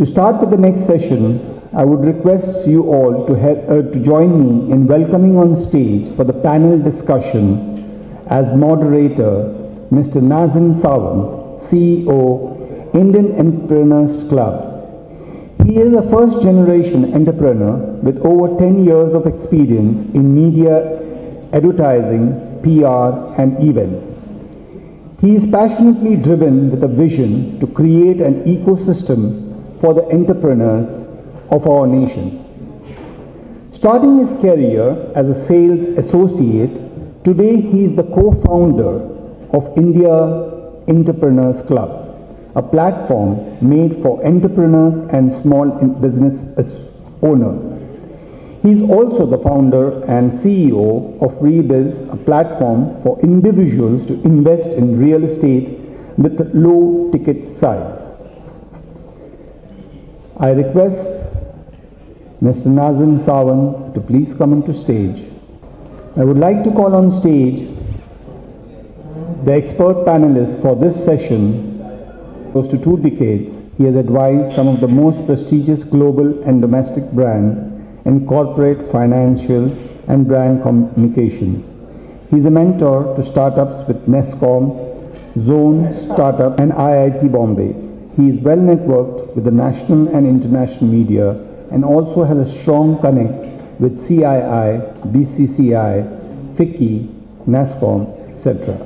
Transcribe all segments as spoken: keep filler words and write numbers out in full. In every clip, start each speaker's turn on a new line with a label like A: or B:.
A: To start with the next session, I would request you all to, help, uh, to join me in welcoming on stage for the panel discussion as moderator, Mister Nazim Sawant, C E O, Indian Entrepreneurs Club. He is a first-generation entrepreneur with over ten years of experience in media, advertising, P R, and events. He is passionately driven with a vision to create an ecosystem for the entrepreneurs of our nation. Starting his career as a sales associate, today he is the co-founder of India Entrepreneurs Club, a platform made for entrepreneurs and small business owners. He is also the founder and C E O of Rebiz, a platform for individuals to invest in real estate with low ticket size. I request Mister Nazim Sawant to please come into stage. I would like to call on stage the expert panelists for this session. Close to two decades, he has advised some of the most prestigious global and domestic brands in corporate, financial, and brand communication. He is a mentor to startups with Nescom, Zone Startup, and I I T Bombay. He is well networked with the national and international media and also has a strong connect with C I I, B C C I, F I C I, Nescom, et cetera.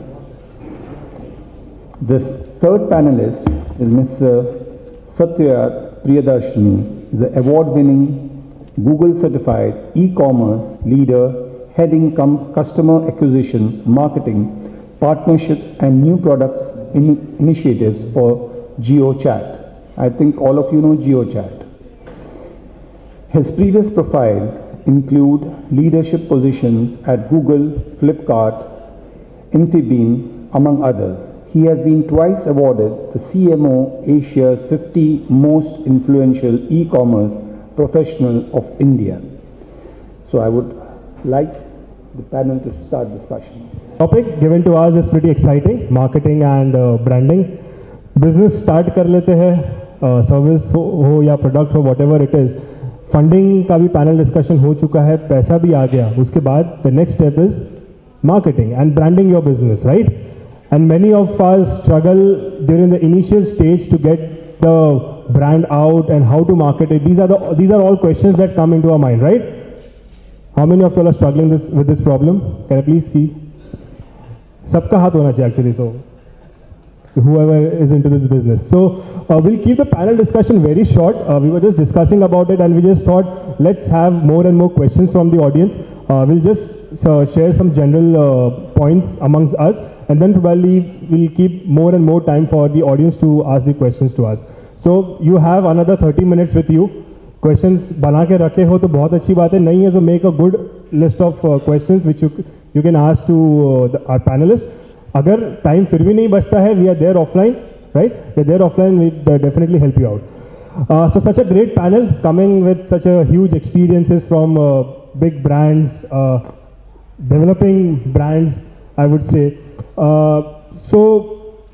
A: This third panelist is Mister Styarth Priyedarshi, the award-winning Google-certified e-commerce leader heading customer acquisition, marketing, partnerships, and new products in initiatives for GeoChat. I think all of you know GeoChat. His previous profiles include leadership positions at Google, Flipkart, Infibeam, among others. He has been twice awarded the C M O Asia's fifty Most Influential E-Commerce Professional of India. So I would like the panel to start discussion.
B: Topic given to us is pretty exciting, marketing and uh, branding. Business start kar lete hai, uh, service ho, ho ya product ho, whatever it is. Funding ka bhi panel discussion ho chuka hai, paisa bhi aa gaya. Uske baad the next step is marketing and branding your business, right? And many of us struggle during the initial stage to get the brand out and how to market it. These are the these are all questions that come into our mind, right? How many of you are struggling this with this problem? Can I please see? Sabka haath hona chahiye actually, so, so whoever is into this business. So uh, we'll keep the panel discussion very short. Uh, we were just discussing about it and we just thought let's have more and more questions from the audience. Uh, we'll just uh, share some general uh, points amongst us and then probably we'll keep more and more time for the audience to ask the questions to us. So you have another thirty minutes with you. Questions bana ke rakhe ho to bahut achhi baat hai. Nahi hai so make a good list of uh, questions which you you can ask to uh, the, our panelists. Agar time fir bhi nahi bachta hai, we are there offline, right? We are there offline. We uh, definitely help you out. Uh, so such a great panel coming with such a huge experiences from uh, big brands, uh, developing brands, I would say. Uh, so.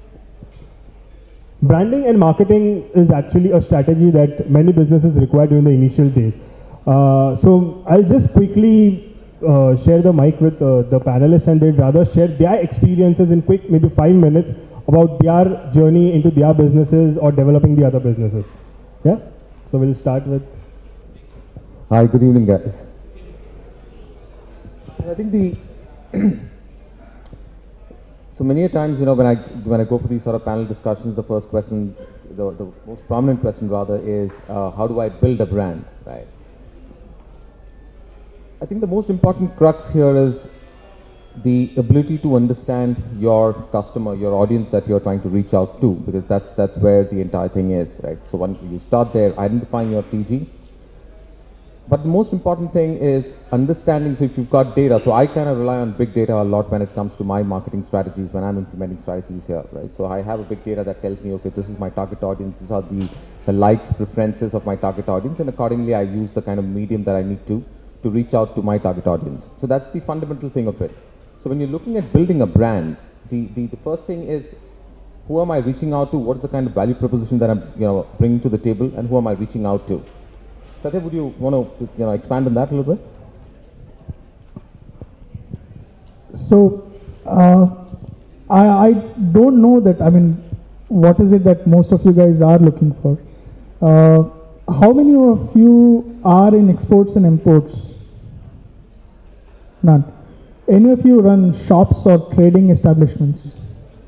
B: Branding and marketing is actually a strategy that many businesses require during the initial days. Uh, so I'll just quickly uh, share the mic with uh, the panelists and they'd rather share their experiences in quick, maybe five minutes about their journey into their businesses or developing the other businesses. Yeah? So we'll start with...
C: Hi, good evening guys. I think the... So many a times, you know, when I when I go for these sort of panel discussions, the first question, the, the most prominent question rather is, uh, how do I build a brand, right? I think the most important crux here is the ability to understand your customer, your audience that you're trying to reach out to, because that's that's where the entire thing is, right? So once you start there, identifying your T G. But the most important thing is understanding, so if you've got data, so I kind of rely on big data a lot when it comes to my marketing strategies, when I'm implementing strategies here, right? So I have a big data that tells me, okay, this is my target audience, these are the, the likes, preferences of my target audience, and accordingly I use the kind of medium that I need to, to reach out to my target audience. So that's the fundamental thing of it. So when you're looking at building a brand, the, the, the first thing is who am I reaching out to? What is the kind of value proposition that I'm, you know, bringing to the table, and who am I reaching out to? Satya, would you want to, you know, expand on that a little bit?
D: So, uh, I, I don't know that, I mean, what is it that most of you guys are looking for? Uh, how many of you are in exports and imports? None. Any of you run shops or trading establishments?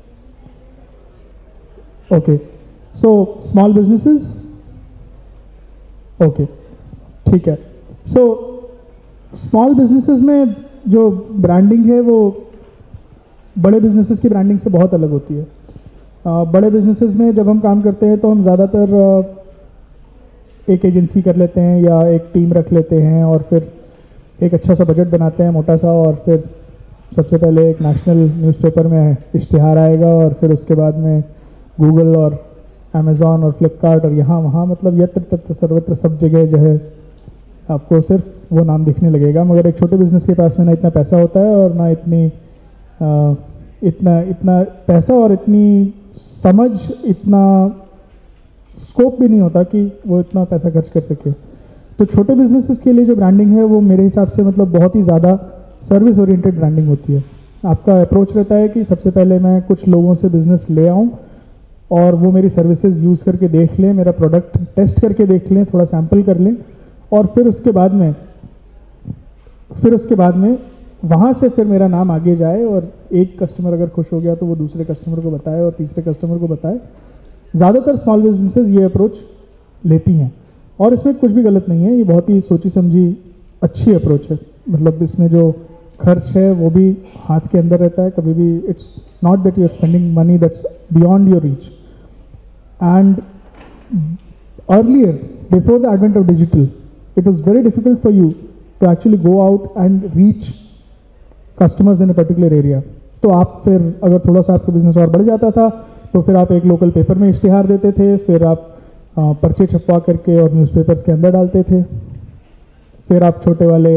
D: Okay. So, small businesses? Okay. ठीक है. So, small businesses में जो branding है वो बड़े businesses की branding से बहुत अलग होती है. uh, बड़े businesses में जब हम काम करते हैं तो हम ज़्यादातर uh, एक एजेंसी कर लेते हैं या एक टीम रख लेते हैं और फिर एक अच्छा सा बजट बनाते हैं मोटा सा, और फिर सबसे पहले एक नेशनल न्यूज़पेपर में इश्तिहार आएगा और फिर उसके बाद में गूगल और अमेज़ॉन और फ्लिपकार्ट और यहाँ वहाँ, मतलब यत्र तत्र सर्वत्र सब जगह जो है आपको सिर्फ वो नाम दिखने लगेगा. मगर एक छोटे बिजनेस के पास में ना इतना पैसा होता है और ना इतनी आ, इतना इतना पैसा और इतनी समझ, इतना स्कोप भी नहीं होता कि वो इतना पैसा खर्च कर सके. तो छोटे बिजनेसेस के लिए जो ब्रांडिंग है वो मेरे हिसाब से मतलब बहुत ही ज़्यादा सर्विस ओरिएंटेड ब्रांडिंग होती है. आपका अप्रोच रहता है कि सबसे पहले मैं कुछ लोगों से बिजनेस ले आऊँ और वो मेरी सर्विसेज यूज़ करके देख लें, मेरा प्रोडक्ट टेस्ट करके देख लें, थोड़ा सैंपल कर लें, और फिर उसके बाद में फिर उसके बाद में वहाँ से फिर मेरा नाम आगे जाए और एक कस्टमर अगर खुश हो गया तो वो दूसरे कस्टमर को बताए और तीसरे कस्टमर को बताए. ज़्यादातर स्मॉल बिजनेसेस ये अप्रोच लेती हैं और इसमें कुछ भी गलत नहीं है. ये बहुत ही सोची समझी अच्छी अप्रोच है. मतलब इसमें जो खर्च है वो भी हाथ के अंदर रहता है. कभी भी it's not that you are spending money that's beyond your reach. And earlier, before the advent of digital, it was very difficult for you to actually go out and reach customers in a particular area. तो आप फिर अगर थोड़ा सा आपका business और बढ़ जाता था तो फिर आप एक लोकल पेपर में इश्तिहार देते थे, फिर आप पर्चे छपवा करके और न्यूज़पेपर्स के अंदर डालते थे, फिर आप छोटे वाले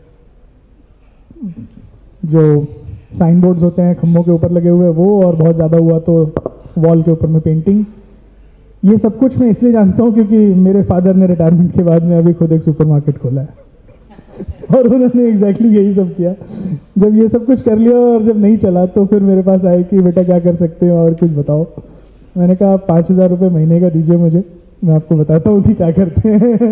D: जो साइन बोर्ड्स होते हैं खम्भों के ऊपर लगे हुए वो, और बहुत ज़्यादा हुआ तो वॉल के ऊपर में पेंटिंग. ये सब कुछ मैं इसलिए जानता हूँ क्योंकि मेरे फादर ने रिटायरमेंट के बाद में अभी खुद एक सुपरमार्केट खोला है और उन्होंने एग्जैक्टली यही सब किया. जब ये सब कुछ कर लिया और जब नहीं चला तो फिर मेरे पास आए कि बेटा क्या कर सकते हो और कुछ बताओ. मैंने कहा आप पाँच हज़ार रुपये महीने का दीजिए मुझे, मैं आपको बताता हूँ कि क्या करते हैं.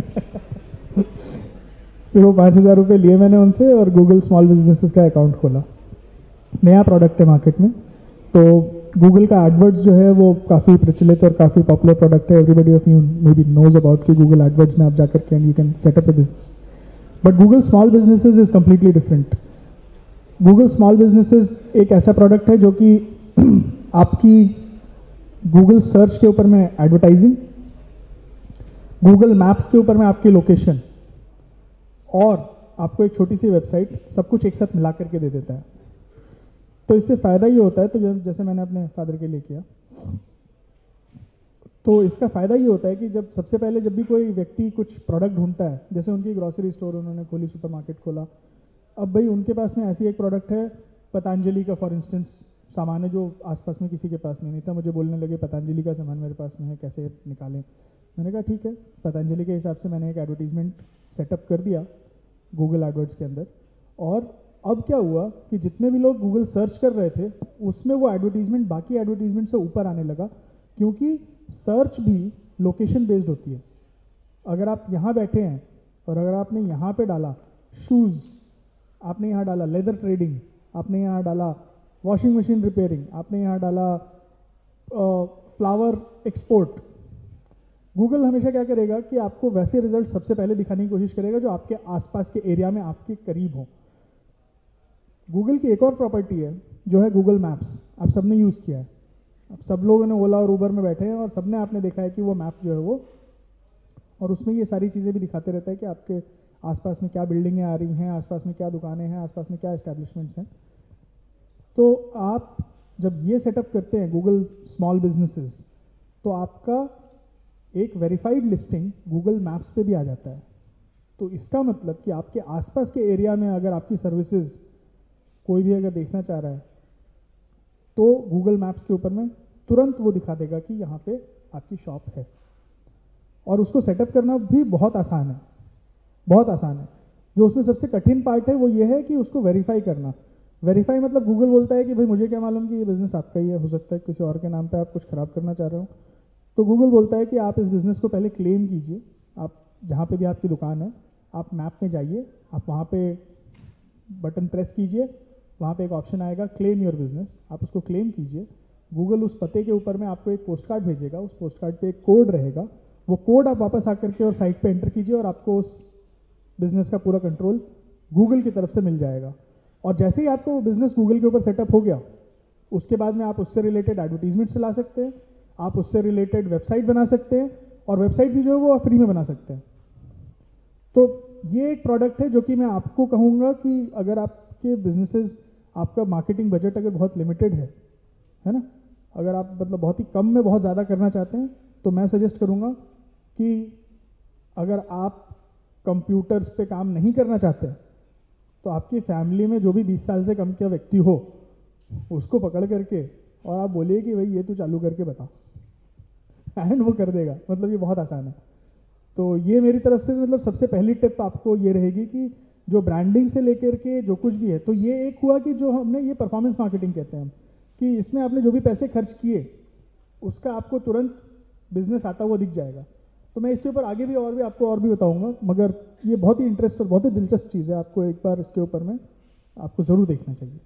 D: फिर वो पाँच हज़ार रुपये लिए मैंने उनसे और गूगल स्मॉल बिजनेसेस का अकाउंट खोला. नया प्रोडक्ट है मार्केट में, तो गूगल का एडवर्ड्स जो है वो काफ़ी प्रचलित और काफ़ी पॉपुलर प्रोडक्ट है. Everybody of you may be knows about कि गूगल एडवर्ड्स में आप जाकर के and you can set up a business. But Google small businesses is completely different. Google small businesses एक ऐसा प्रोडक्ट है जो कि आपकी गूगल सर्च के ऊपर में एडवर्टाइजिंग, गूगल मैप्स के ऊपर में आपकी लोकेशन और आपको एक छोटी सी वेबसाइट, सब कुछ एक साथ मिला करके दे देता है. तो इससे फ़ायदा ये होता है, तो जैसे मैंने अपने फादर के लिए किया, तो इसका फ़ायदा ये होता है कि जब सबसे पहले जब भी कोई व्यक्ति कुछ प्रोडक्ट ढूंढता है, जैसे उनकी ग्रॉसरी स्टोर उन्होंने खोली, सुपरमार्केट खोला, अब भाई उनके पास में ऐसी एक प्रोडक्ट है पतंजलि का फॉर इंस्टेंस सामान है जो आसपास में किसी के पास में नहीं था. मुझे बोलने लगे पतंजलि का सामान मेरे पास में है, कैसे निकालें. मैंने कहा ठीक है. पतंजलि के हिसाब से मैंने एक एडवर्टीजमेंट सेटअप कर दिया गूगल एडवर्ड्स के अंदर, और अब क्या हुआ कि जितने भी लोग गूगल सर्च कर रहे थे उसमें वो एडवर्टीजमेंट बाकी एडवर्टीजमेंट से ऊपर आने लगा, क्योंकि सर्च भी लोकेशन बेस्ड होती है. अगर आप यहाँ बैठे हैं और अगर आपने यहाँ पे डाला शूज़, आपने यहाँ डाला लेदर ट्रेडिंग, आपने यहाँ डाला वॉशिंग मशीन रिपेयरिंग, आपने यहाँ डाला फ्लावर एक्सपोर्ट, गूगल हमेशा क्या करेगा कि आपको वैसे रिजल्ट सबसे पहले दिखाने की कोशिश करेगा जो आपके आसपास के एरिया में आपके करीब हो. गूगल की एक और प्रॉपर्टी है जो है गूगल मैप्स. आप सबने यूज़ किया है, अब सब लोगों ने ओला और उबर में बैठे हैं और सबने आपने देखा है कि वो मैप जो है वो, और उसमें ये सारी चीज़ें भी दिखाते रहता है कि आपके आसपास में क्या बिल्डिंगें आ रही हैं, आसपास में क्या दुकानें हैं, आसपास में क्या एस्टैब्लिशमेंट्स हैं. तो आप जब ये सेटअप करते हैं गूगल स्मॉल बिजनेसेस, तो आपका एक वेरीफाइड लिस्टिंग गूगल मैप्स पे भी आ जाता है. तो इसका मतलब कि आपके आसपास के एरिया में अगर आपकी सर्विसेज कोई भी अगर देखना चाह रहा है तो गूगल मैप्स के ऊपर में तुरंत वो दिखा देगा कि यहाँ पे आपकी शॉप है। और उसको सेटअप करना भी बहुत आसान है, बहुत आसान है। जो उसमें सबसे कठिन पार्ट है वो ये है कि उसको वेरीफाई करना। वेरीफाई मतलब गूगल बोलता है कि भाई मुझे क्या मालूम कि ये बिज़नेस आपका ही है, हो सकता है किसी और के नाम पे आप कुछ ख़राब करना चाह रहे हो। तो गूगल बोलता है कि आप इस बिज़नेस को पहले क्लेम कीजिए। आप जहाँ पे भी आपकी दुकान है, आप मैप में जाइए, आप वहाँ पे बटन प्रेस कीजिए, वहाँ पे एक ऑप्शन आएगा क्लेम योर बिज़नेस, आप उसको क्लेम कीजिए। गूगल उस पते के ऊपर में आपको एक पोस्ट कार्ड भेजेगा, उस पोस्ट कार्ड पे एक कोड रहेगा, वो कोड आप वापस आकर के और साइट पे एंटर कीजिए और आपको उस बिज़नेस का पूरा कंट्रोल गूगल की तरफ से मिल जाएगा। और जैसे ही आपको बिज़नेस गूगल के ऊपर सेटअप हो गया, उसके बाद में आप उससे रिलेटेड एडवर्टीजमेंट चला सकते हैं, आप उससे रिलेटेड वेबसाइट बना सकते हैं, और वेबसाइट भी जो है वो आप फ्री में बना सकते हैं। तो ये एक प्रोडक्ट है जो कि मैं आपको कहूँगा कि अगर आपके बिजनेसेस, आपका मार्केटिंग बजट अगर बहुत लिमिटेड है है ना, अगर आप मतलब बहुत ही कम में बहुत ज़्यादा करना चाहते हैं, तो मैं सजेस्ट करूँगा कि अगर आप कंप्यूटर्स पे काम नहीं करना चाहते तो आपकी फैमिली में जो भी बीस साल से कम का व्यक्ति हो उसको पकड़ करके और आप बोलिए कि भाई ये तू चालू करके बता, एंड वो कर देगा। मतलब ये बहुत आसान है। तो ये मेरी तरफ से मतलब सबसे पहली टिप आपको ये रहेगी कि जो ब्रांडिंग से लेकर के जो कुछ भी है, तो ये एक हुआ कि जो हमने ये परफॉर्मेंस मार्केटिंग कहते हैं हम, कि इसमें आपने जो भी पैसे खर्च किए उसका आपको तुरंत बिजनेस आता हुआ दिख जाएगा। तो मैं इसके ऊपर आगे भी और भी आपको और भी बताऊंगा, मगर ये बहुत ही इंटरेस्ट और बहुत ही दिलचस्प चीज़ है। आपको एक बार इसके ऊपर में आपको ज़रूर देखना चाहिए।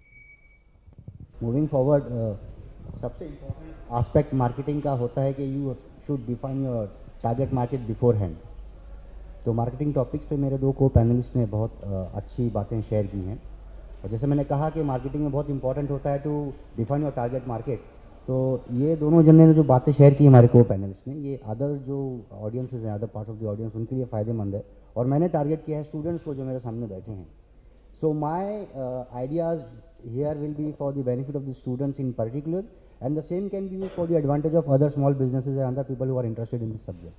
E: मूविंग फॉरवर्ड, सबसे इम्पोर्टेंट एस्पेक्ट मार्केटिंग का होता है कि you should define your target market beforehand. तो मार्केटिंग टॉपिक्स पे मेरे दो को पैनलिस्ट ने बहुत uh, अच्छी बातें शेयर की हैं। और जैसे मैंने कहा कि मार्केटिंग में बहुत इंपॉर्टेंट होता है to define your target market, तो ये दोनों जने ने जो बातें शेयर की हमारे को पैनलिस्ट ने, ये अदर जो ऑडियंसेस हैं, other part of the audience, उनके लिए फ़ायदेमंद है। और मैंने टारगेट किया है स्टूडेंट्स को जो मेरे सामने बैठे हैं। So my ideas here will be for the benefit of the students in particular, and the same can be for the advantage of other small businesses and other people who are interested in this subject.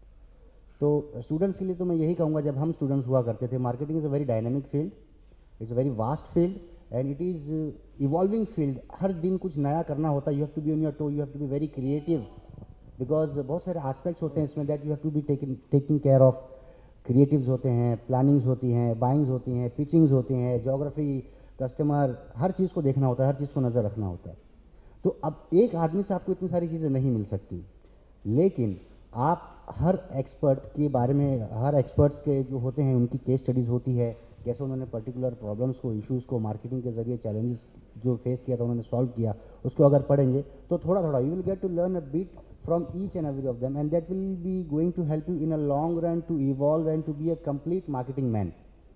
E: तो students के लिए तो मैं यही कहूँगा, जब हम students हुआ करते थे, marketing is a very dynamic field, it's a very vast field and it is evolving field. हर दिन कुछ नया करना होता है, you have to be on your toe, you have to be very creative, because बहुत सारे एस्पेक्ट्स होते हैं इसमें that you have to be taking taking care of. Creatives होते हैं, प्लानिंग्स होती हैं, बाइंग्स होती हैं, पिचिंग्स होती हैं, जोग्राफी, कस्टमर, हर चीज़ को देखना होता है, हर चीज़ को नज़र रखना होता है। तो अब एक आदमी से आपको इतनी सारी चीज़ें नहीं मिल सकती, लेकिन आप हर एक्सपर्ट के बारे में, हर एक्सपर्ट्स के जो होते हैं उनकी केस स्टडीज़ होती है, कैसे उन्होंने पर्टिकुलर प्रॉब्लम्स को, इश्यूज़ को मार्केटिंग के जरिए, चैलेंजेस जो फेस किया था उन्होंने सॉल्व किया, उसको अगर पढ़ेंगे तो थोड़ा थोड़ा you will get to learn a bit from each and every of them, and that will be going to help you in a long run to evolve and to be a complete marketing man.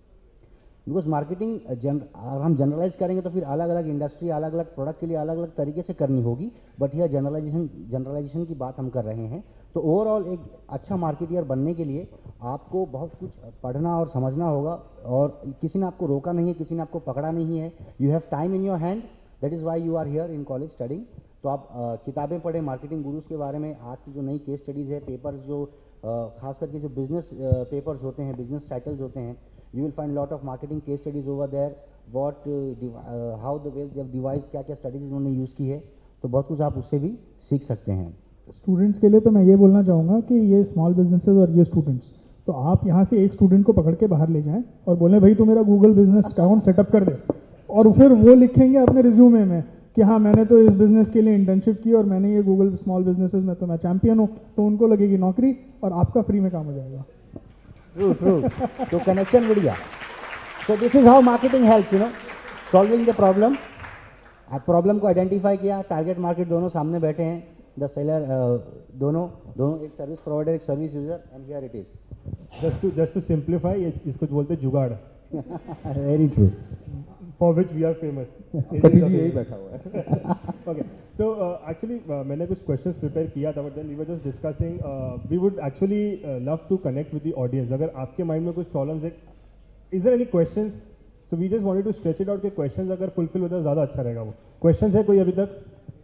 E: Because marketing अगर हम generalise करेंगे तो फिर अलग अलग industry, अलग अलग product के लिए अलग अलग तरीके से करनी होगी, बट यह जनरलाइजेशन जनरलाइजेशन की बात हम कर रहे हैं। तो ओवरऑल एक अच्छा मार्केटियर बनने के लिए आपको बहुत कुछ पढ़ना और समझना होगा, और किसी ने आपको रोका नहीं है, किसी ने आपको पकड़ा नहीं है। You have time in your hand, that is why you are here in college studying. तो आप आ, किताबें पढ़ें मार्केटिंग गुरुज के बारे में, आज की जो नई केस स्टडीज़ है, पेपर्स जो आ, खास करके जो बिजनेस पेपर्स होते हैं, बिजनेस टाइटल्स होते हैं, you will find lot of marketing case studies over there, what how the way जब डिवाइस, क्या क्या स्टडीज उन्होंने यूज़ की है, तो बहुत कुछ आप उससे भी सीख सकते हैं।
D: स्टूडेंट्स के लिए तो मैं ये बोलना चाहूँगा कि ये स्मॉल बिजनेसेस और ये स्टूडेंट्स, तो आप यहाँ से एक स्टूडेंट को पकड़ के बाहर ले जाएं और बोलें भाई तू मेरा गूगल बिजनेस अकाउंट सेटअप कर दे, और फिर वो लिखेंगे अपने रिज्यूमे में कि हाँ मैंने तो इस बिज़नेस के लिए इंटर्नशिप की और मैंने ये गूगल स्मॉल बिजनेसेस में तो मैं चैंपियन हूँ, तो उनको लगेगी नौकरी और आपका फ्री में काम हो जाएगा।
E: ट्रू ट्रू तो कनेक्शन बढ़ गया। So this is how marketing help, you know, solving the problem. आप प्रॉब्लम को आइडेंटिफाई किया, टारगेट मार्केट दोनों सामने बैठे हैं, द सेलर, दोनों दोनों एक सर्विस प्रोवाइडर, एक service user, and here it is.
B: Just to just to simplify, इसको बोलते हैं jugaad.
E: Very true,
B: for which we are famous.
C: यही बैठा हुआ है।
B: ओके, सो एक्चुअली मैंने कुछ क्वेश्चंस प्रिपेयर किया था, but then we were just discussing, we would actually love to connect with the audience. अगर आपके माइंड में कुछ प्रॉब्लम्स है, is there any questions? So we just wanted to stretch it out के questions अगर fulfil हो जाए ज़्यादा अच्छा रहेगा। वो क्वेश्चंस है कोई अभी तक?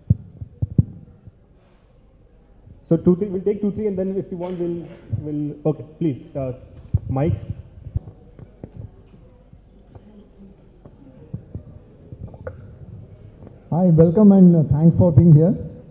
B: So two, three, we'll take two, three, and then if you want, we'll, we'll, okay, please, uh, mics.
F: Hi, welcome and uh, thanks for being here.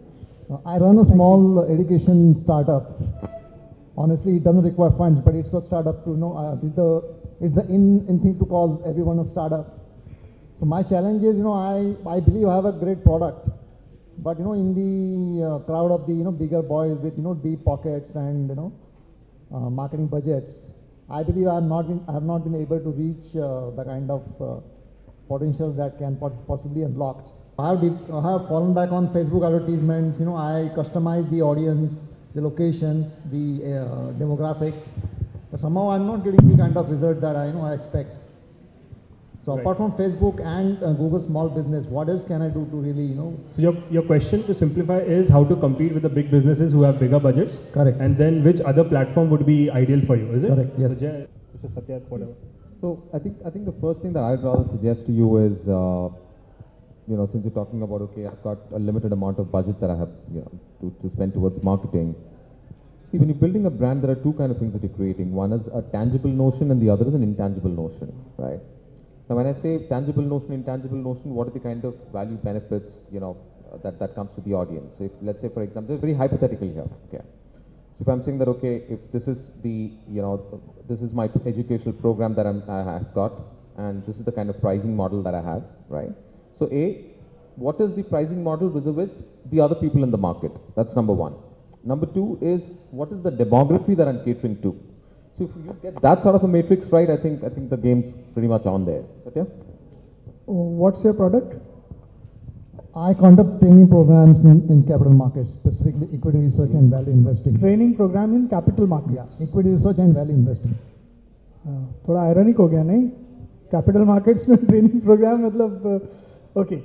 F: Uh, I run a small education startup. Honestly, it doesn't require funds, but it's a startup to you know. Uh, it's the it's the in, in thing to call everyone a startup. So my challenge is, you know, I I believe I have a great product, but you know, in the uh, crowd of the you know bigger boys with you know deep pockets and you know uh, marketing budgets, I believe I have not been I have not been able to reach uh, the kind of uh, potential that can possibly unlocked. I have, I have fallen back on Facebook advertisements. You know, I customize the audience, the locations, the uh, demographics, but somehow I'm not getting the kind of result that I you know I expect. So right. Apart from Facebook and uh, Google Small Business, what else can I do to really you know?
B: So your your question to simplify is how to compete with the big businesses who have bigger budgets.
F: Correct.
B: And then which other platform would be ideal for you? Is it?
F: Correct. Yes.
B: So, Satya, whatever.
C: So I think I think the first thing that I'd rather suggest to you is, uh, you know, since you're talking about, okay, I've got a limited amount of budget that I have, you know, to, to spend towards marketing. See, when you're building a brand, there are two kind of things that you're creating. One is a tangible notion, and the other is an intangible notion, right? Now, when I say tangible notion, intangible notion, what are the kind of value benefits, you know, uh, that that comes to the audience? So if, let's say, for example, it's very hypothetical here, okay. So if I'm saying that, okay, if this is the, you know, this is my educational program that I'm, I have got, and this is the kind of pricing model that I have, right? So A, what is the pricing model vis-a-vis the other people in the market? That's number one. Number two is, what is the demography that I'm catering to? So if you get that sort of a matrix right, I think I think the game's pretty much on there. Satya?
D: What's your product?
F: I conduct training programs in, in capital markets, specifically equity research and value investing.
D: Training program in capital markets.
F: Yeah, equity research and value investing.
D: Uh, थोड़ा ironic हो गया नहीं? Capital markets में training program मतलब uh, okay.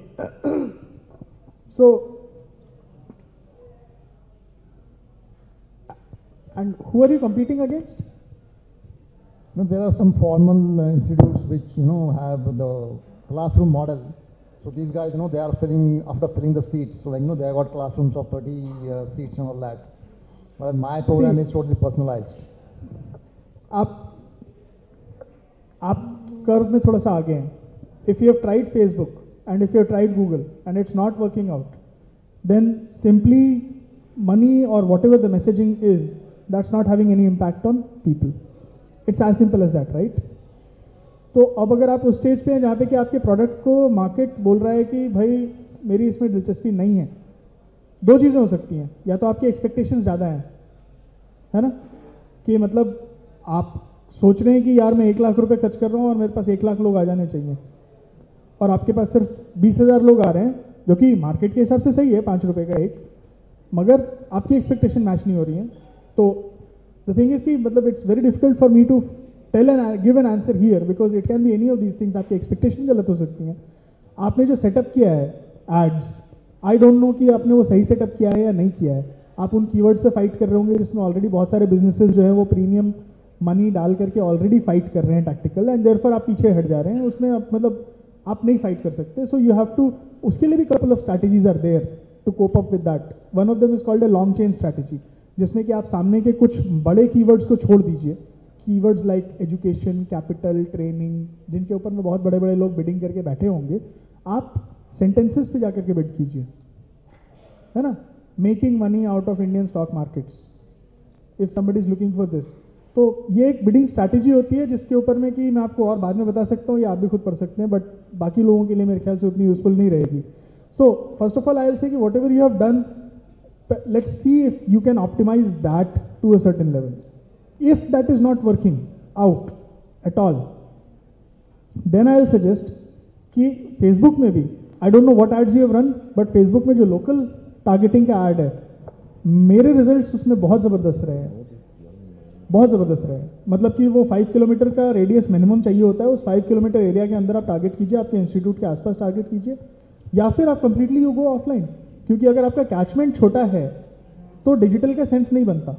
D: So and who are you competing against?
F: You know, there are some formal uh, institutes which you know have the classroom model. So these guys, you know, they are filling, after filling the seats, so like, you know, they have got classrooms of thirty uh, seats and all that. But my program See, is totally personalized.
D: आप आप curve में थोड़ा सा आगे हैं. If you have tried Facebook and if you have tried Google and it's not working out, then simply money or whatever the messaging is, that's not having any impact on people. It's as simple as that, right? तो अब अगर आप उस stage पे हैं जहाँ पे कि आपके प्रोडक्ट को मार्केट बोल रहा है कि भाई मेरी इसमें दिलचस्पी नहीं है, दो चीज़ें हो सकती हैं. या तो आपकी एक्सपेक्टेशंस ज़्यादा हैं, है ना, कि मतलब आप सोच रहे हैं कि यार मैं एक लाख रुपए खर्च कर रहा हूँ और मेरे पास एक लाख लोग आ जाने चाहिए, और आपके पास सिर्फ बीस हज़ार लोग आ रहे हैं, जो कि मार्केट के हिसाब से सही है, पाँच रुपये का एक, मगर आपकी एक्सपेक्टेशन मैच नहीं हो रही है. तो द थिंग इज कि मतलब it's very difficult for me to tell an give an answer here because it can be any of these things. आपकी एक्सपेक्टेशन गलत हो सकती हैं. आपने जो सेटअप किया है एड्स, आई डोंट नो कि आपने वो सही सेटअप किया है या नहीं किया है. आप उन कीवर्ड्स पे फाइट कर रहे होंगे जिसमें ऑलरेडी बहुत सारे बिजनेसेस जो है वो प्रीमियम मनी डाल करके ऑलरेडी फाइट कर रहे हैं टैक्टिकल, एंड देयरफॉर आप पीछे हट जा रहे हैं. उसमें आप मतलब आप नहीं फाइट कर सकते. सो यू हैव टू, उसके लिए भी couple of strategies are there to cope up with that. One of them is called a long chain strategy, जिसमें कि आप सामने के कुछ बड़े कीवर्ड्स को छोड़ दीजिए. Keywords like education, capital, training, जिनके ऊपर में बहुत बड़े बड़े लोग बिडिंग करके बैठे होंगे, आप सेंटेंसेस पे जाकर के बिड कीजिए, है ना. Making money out of Indian stock markets, if somebody is looking for this. तो ये एक बिडिंग स्ट्रैटेजी होती है जिसके ऊपर में कि मैं आपको और बाद में बता सकता हूँ या आप भी खुद पढ़ सकते हैं, बट बाकी लोगों के लिए मेरे ख्याल से उतनी यूजफुल नहीं रहेगी. So first of all I will say कि whatever you have done, let's see if you can optimize that to a certain level. If that is not working out at all, then I will suggest कि Facebook में भी, I don't know what ads you have run, but Facebook में जो local targeting का ad है, मेरे results उसमें बहुत ज़बरदस्त रहे हैं, बहुत ज़बरदस्त रहे हैं. मतलब कि वो फाइव किलोमीटर का रेडियस मिनिमम चाहिए होता है. उस फाइव किलोमीटर एरिया के अंदर आप टारगेट कीजिए, आपके इंस्टीट्यूट के आसपास टारगेट कीजिए, या फिर आप कंप्लीटली यू गो ऑफलाइन. क्योंकि अगर आपका कैचमेंट छोटा है तो डिजिटल का सेंस नहीं बनता.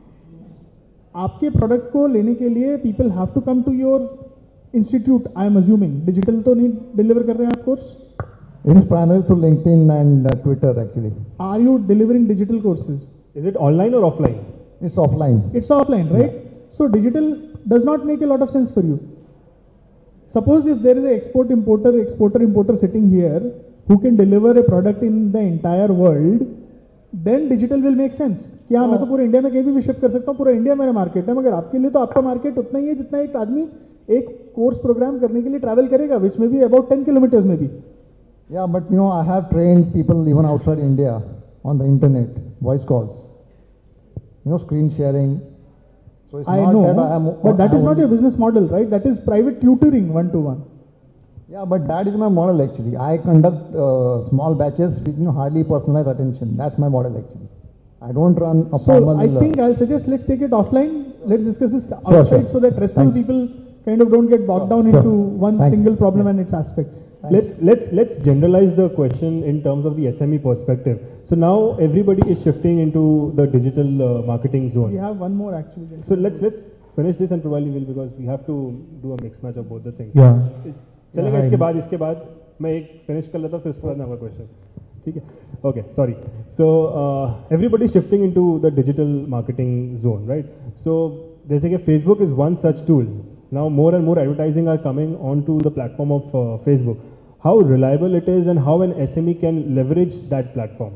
D: आपके प्रोडक्ट को लेने के लिए people have to come to your institute. I am assuming digital तो नहीं डिलीवर कर रहे हैं आप course?
F: It is primary through LinkedIn and Twitter actually.
D: Are you delivering digital courses?
B: Is it online और offline?
F: It's offline.
D: It's offline, right? So digital does not make a lot of sense for you. Suppose if there is a export importer exporter importer sitting here who can deliver a product in the entire world then digital will make sense कि हाँ मैं तो पूरे India में कहीं भी shift कर सकता हूँ, पूरा इंडिया मेरा मार्केट है, मगर आपके लिए तो आपका मार्केट उतना ही है जितना एक आदमी एक कोर्स प्रोग्राम करने के लिए ट्रैवल करेगा, विच में भी अबाउट टेन किलोमीटर्स में भी.
F: Yeah, but you know, I have trained people even outside India on the internet, voice calls, you know, screen sharing. So it's
D: I
F: not
D: know,
F: that I am,
D: but that
F: I
D: is not
F: only-
D: your business model, right? That is private tutoring one to one.
F: Yeah, but that is my model actually. I conduct uh, small batches with, you know, highly personalized attention. That's my model actually. I don't run a
D: So
F: formal.
D: I think I'll suggest let's take it offline. Let's discuss this
F: Sure,
D: outside
F: sure.
D: so that rest of the
F: Thanks.
D: people kind of don't get bogged down
F: Sure.
D: into one
F: Thanks.
D: single problem and its aspects.
F: Thanks.
B: Let's let's let's generalize the question in terms of the S M E perspective. So now everybody is shifting into the digital uh, marketing zone.
D: We have one more actually.
B: So let's let's finish this and probably will, because we have to do a mix match of both the things.
D: Yeah.
B: चलेगा
D: Yeah,
B: इसके
D: I-
B: बाद इसके बाद मैं एक finish कर लेता हूँ, फिर उसके बाद मैं आपका क्वेश्चन. ठीक है, okay, sorry. So everybody shifting into the digital marketing zone, right? सो जैसे कि Facebook is one such tool. Now more and more advertising are coming on to the platform of Facebook. How reliable it is and how an S M E can leverage that platform?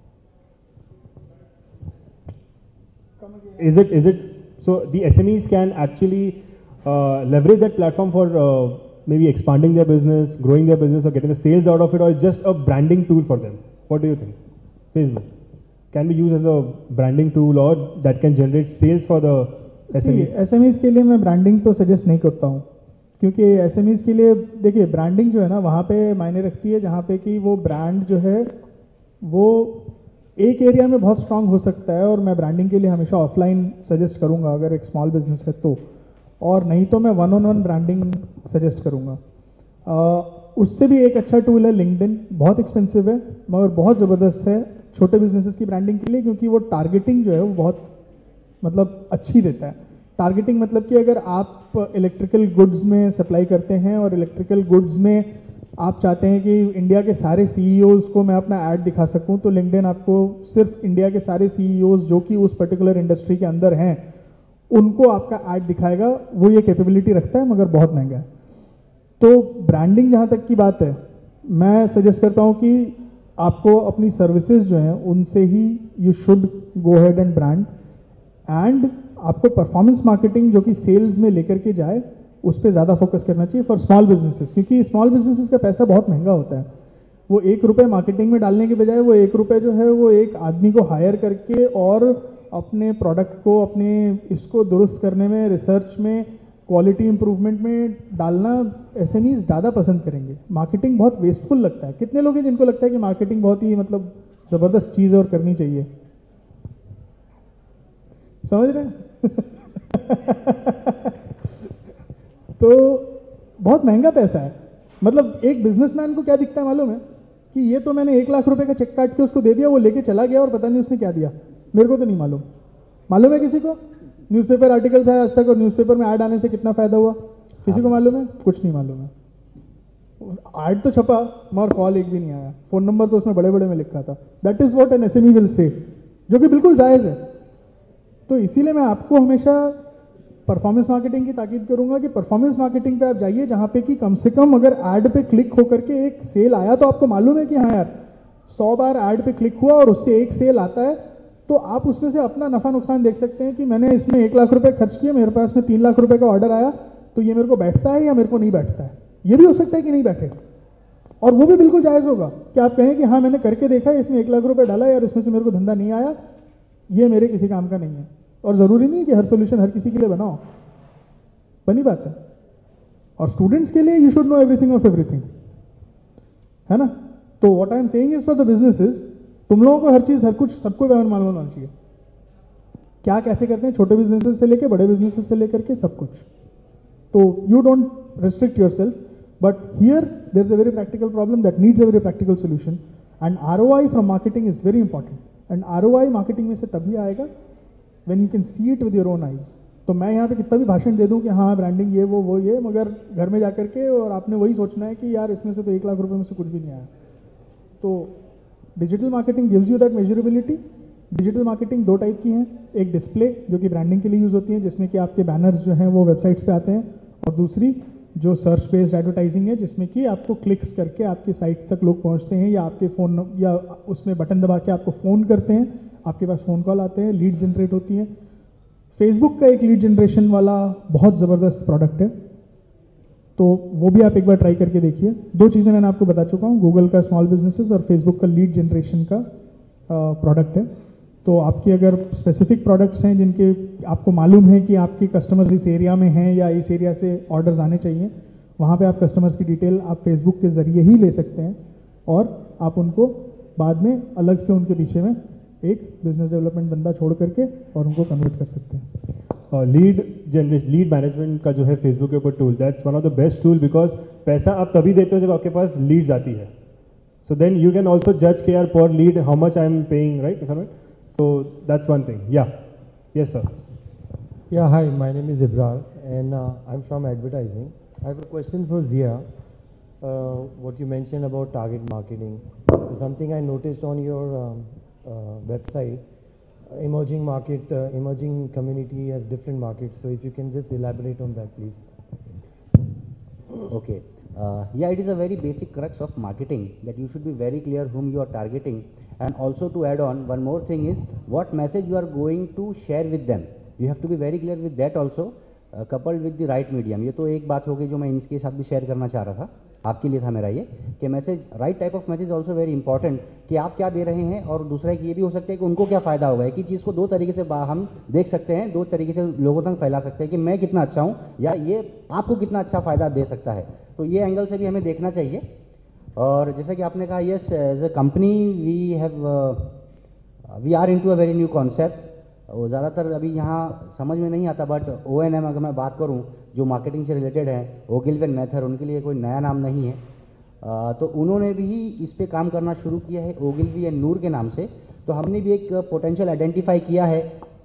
B: Is it is it so the S M Es can actually uh, leverage that platform for uh, maybe expanding their business, growing their business, or getting the sales out of it, or it's just a branding tool for them? What do you think? Facebook can be used as a branding tool, or that can generate sales for the S M Es?
D: S M Es के लिए मैं branding तो suggest नहीं करता हूँ, क्योंकि S M Es के लिए देखिए ब्रांडिंग जो है ना वहाँ पे मायने रखती है जहाँ पे कि वो ब्रांड जो है वो एक एरिया में बहुत स्ट्रांग हो सकता है, और मैं ब्रांडिंग के लिए हमेशा ऑफलाइन सजेस्ट करूँगा अगर एक स्मॉल बिजनेस है तो, और नहीं तो मैं one on one branding suggest करूँगा. उससे भी एक अच्छा टूल है लिंक्डइन, बहुत एक्सपेंसिव है मगर बहुत ज़बरदस्त है छोटे बिजनेसेस की ब्रांडिंग के लिए, क्योंकि वो टारगेटिंग जो है वो बहुत मतलब अच्छी देता है. टारगेटिंग मतलब कि अगर आप इलेक्ट्रिकल गुड्स में सप्लाई करते हैं और इलेक्ट्रिकल गुड्स में आप चाहते हैं कि इंडिया के सारे सीईओज को मैं अपना ऐड दिखा सकूं, तो लिंक्डइन आपको सिर्फ इंडिया के सारे सीईओज जो कि उस पर्टिकुलर इंडस्ट्री के अंदर हैं उनको आपका ऐड दिखाएगा. वो ये कैपेबिलिटी रखता है मगर बहुत महंगा है. तो ब्रांडिंग जहाँ तक की बात है, मैं सजेस्ट करता हूँ कि आपको अपनी सर्विसेज जो हैं उनसे ही you should go head and brand, and आपको परफॉर्मेंस मार्केटिंग जो कि सेल्स में लेकर के जाए उस पर ज़्यादा फोकस करना चाहिए फॉर स्मॉल बिजनेसेस, क्योंकि स्मॉल बिजनेसेस का पैसा बहुत महंगा होता है. वो एक रुपये मार्केटिंग में डालने के बजाय वो एक रुपये जो है वो एक आदमी को हायर करके और अपने प्रोडक्ट को अपने इसको दुरुस्त करने में, रिसर्च में, क्वालिटी इंप्रूवमेंट में डालना एस एम ईज ज़्यादा पसंद करेंगे. मार्केटिंग बहुत वेस्टफुल लगता है. कितने लोग हैं जिनको लगता है कि मार्केटिंग बहुत ही मतलब ज़बरदस्त चीज़ है और करनी चाहिए? समझ रहे हैं? तो बहुत महंगा पैसा है. मतलब एक बिजनेसमैन को क्या दिखता है मालूम है कि ये तो मैंने एक लाख रुपए का चेक काट के उसको दे दिया, वो लेके चला गया और पता नहीं उसने क्या दिया. मेरे को तो नहीं मालूम. मालूम है किसी को? न्यूज़पेपर आर्टिकल्स आए आज तक और न्यूज़पेपर में ऐड आने से कितना फायदा हुआ? किसी को मालूम है? कुछ नहीं मालूम है. ऐड तो छपा मगर कॉल एक भी नहीं आया. फोन नंबर तो उसमें बड़े बड़े में लिखा था. That is what an SME will say, जो कि बिल्कुल जायज़ है. तो इसीलिए मैं आपको हमेशा परफॉर्मेंस मार्केटिंग की ताकीद करूंगा कि परफॉर्मेंस मार्केटिंग पे आप जाइए जहां पे कि कम से कम अगर ऐड पे क्लिक होकर के एक सेल आया तो आपको मालूम है कि हाँ यार सौ बार ऐड पे क्लिक हुआ और उससे एक सेल आता है, तो आप उसमें से अपना नफा नुकसान देख सकते हैं कि मैंने इसमें एक लाख रुपए खर्च किए, मेरे पास में तीन लाख रुपए का ऑर्डर आया, तो ये मेरे को बैठता है या मेरे को नहीं बैठता है. ये भी हो सकता है कि नहीं बैठे, और वो भी बिल्कुल जायज़ होगा कि आप कहें कि हाँ मैंने करके देखा, इसमें एक लाख रुपए डाला यार, इसमें से मेरे को धंधा नहीं आया, ये मेरे किसी काम का नहीं है. और ज़रूरी नहीं कि हर सोल्यूशन हर किसी के लिए बनाओ, बनी बात है. और स्टूडेंट्स के लिए you should know everything of everything, है ना. तो what I am saying is for the businesses, तुम लोगों को हर चीज़ हर कुछ सबको मालूम होना चाहिए. क्या कैसे करते हैं छोटे बिजनेसेस से लेकर बड़े बिजनेसेस से लेकर के सब कुछ. तो you don't restrict yourself, but here there is a very practical problem that needs a very practical solution, and R O I from marketing is very important. And R O I marketing में से तभी आएगा when you can see it with your own eyes. तो मैं यहाँ पे कितना भी भाषण दे दूँ कि हाँ ब्रांडिंग ये वो वो ये, मगर घर में जाकर के और आपने वही सोचना है कि यार इसमें से तो एक लाख रुपए में से कुछ भी नहीं आया. तो digital marketing gives you that measurability. Digital marketing दो टाइप की हैं, एक डिस्प्ले जो कि ब्रांडिंग के लिए यूज़ होती है जिसमें कि आपके बैनर्स जो हैं वो वेबसाइट्स पे आते हैं, और दूसरी जो सर्च बेस्ड एडवर्टाइजिंग है, जिसमें कि आपको क्लिक्स करके आपकी साइट तक लोग पहुंचते हैं, या आपके फ़ोन या उसमें बटन दबा के आपको फ़ोन करते हैं, आपके पास फ़ोन कॉल आते हैं, लीड जनरेट होती हैं। फेसबुक का एक लीड जनरेशन वाला बहुत ज़बरदस्त प्रोडक्ट है, तो वो भी आप एक बार ट्राई करके देखिए। दो चीज़ें मैंने आपको बता चुका हूँ, गूगल का स्मॉल बिजनेसेस और फेसबुक का लीड जनरेशन का प्रोडक्ट है। तो आपकी अगर स्पेसिफिक प्रोडक्ट्स हैं जिनके आपको मालूम है कि आपके कस्टमर्स इस एरिया में हैं या इस एरिया से ऑर्डर्स आने चाहिए, वहाँ पे आप कस्टमर्स की डिटेल आप फेसबुक के ज़रिए ही ले सकते हैं, और आप उनको बाद में अलग से उनके पीछे में एक बिजनेस डेवलपमेंट बंदा छोड़ करके और उनको कन्वर्ट कर सकते हैं।
B: लीड जनरेशन, लीड मैनेजमेंट का जो है फेसबुक के ऊपर tool, that's one of the best tool, because पैसा आप तभी देते हो जब आपके पास लीड्स आती है। So then you can also जज के आर per lead how much I am paying, right? So that's one thing. Yeah. Yes, sir.
G: Yeah, hi, my name is Ibrar and uh, I'm from advertising. I have a question for Zia. Uh, what you mentioned about target marketing. So something I noticed on your um, uh, website, uh, emerging market, uh, emerging community has different markets. So if you can just elaborate on that, please.
E: Okay. Uh, yeah, it is a very basic crux of marketing, that you should be very clear whom you are targeting. And also to add on, one more thing is what message you are going to share with them. You have to be very clear with that also, uh, coupled with the right medium. ये तो एक बात हो गई जो मैं इनके साथ भी शेयर करना चाह रहा था, आपके लिए था मेरा ये, कि message, right type of message also very important, कि आप क्या दे रहे हैं, और दूसरा एक ये भी हो सकता है कि उनको क्या फ़ायदा होगा। एक ही चीज़ को दो तरीके से हम देख सकते हैं, दो तरीके से लोगों तक फैला सकते हैं कि मैं कितना अच्छा हूँ या ये आपको कितना अच्छा फ़ायदा दे सकता है। तो ये एंगल से भी हमें देखना चाहिए। और जैसा कि आपने कहा, yes, as a company we have we are into a very new concept. वो ज़्यादातर अभी यहाँ समझ में नहीं आता, बट ओ एन एम अगर मैं बात करूँ जो मार्केटिंग से रिलेटेड है, ओगिलवेन मेथड, उनके लिए कोई नया नाम नहीं है। आ, तो उन्होंने भी इस पे काम करना शुरू किया है ओगिलवी एंड नूर के नाम से। तो हमने भी एक पोटेंशियल आइडेंटिफाई किया है